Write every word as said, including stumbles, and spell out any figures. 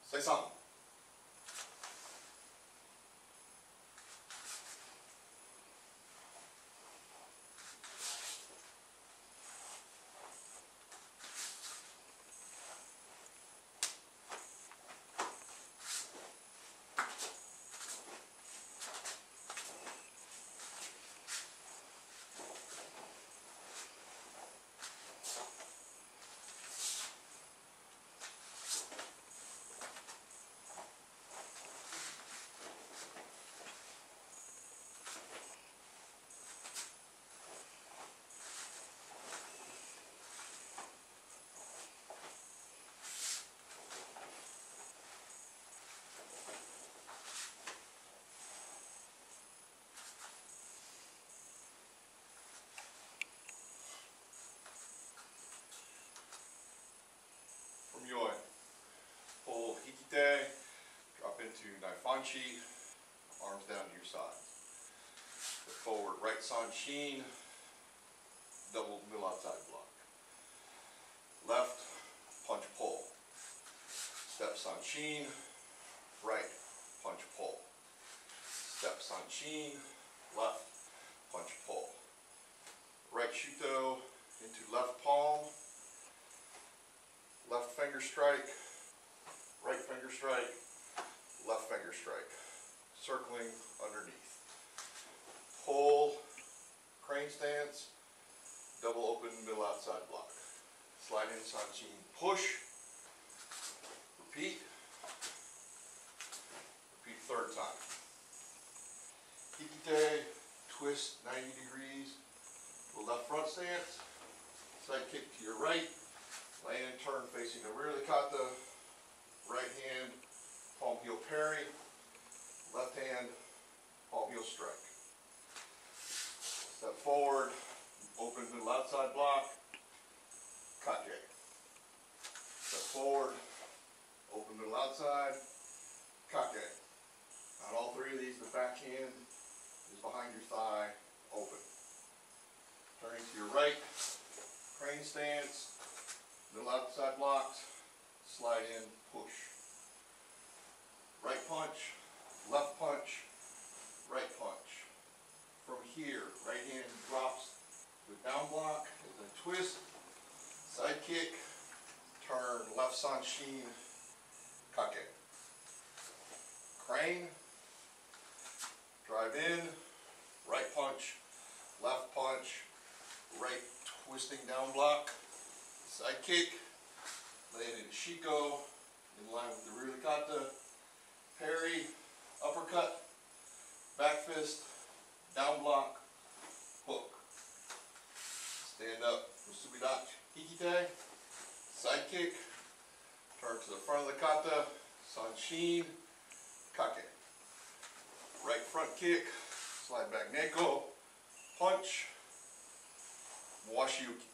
Say something. From Yoi. Hold Hikite, drop into Naifanchi, arms down to your sides. The forward right san shin, double middle outside block. Left, punch pull. Step san shin, right, punch pull. Step san shin, left, punch pull. Right shuto into left palm. Left finger strike, right finger strike, left finger strike, circling underneath. Pull, crane stance, double open middle outside block. Slide in san shin, push, repeat, repeat third time. Hikite, twist ninety degrees to a left front stance, side kick to your right. Land and turn facing the rear of the kata, right hand, palm heel parry, left hand, palm heel strike. Step forward, open middle outside block, kate. Step forward, open middle outside, kate. On all three of these, the back hand is behind your thigh, open. Turning to your right, crane stance. Middle outside blocks, slide in, push. Right punch, left punch, right punch. From here, right hand drops with down block, and then twist, side kick, turn, left san shin, kake. Crane, drive in, right punch, left punch, right twisting down block. Side kick, land into shiko, in line with the rear of the kata, parry, uppercut, back fist, down block, hook. Stand up, Musubidachi Hikite, side kick, turn to the front of the kata, san shin, kake. Right front kick, slide back neko, punch, washiuki.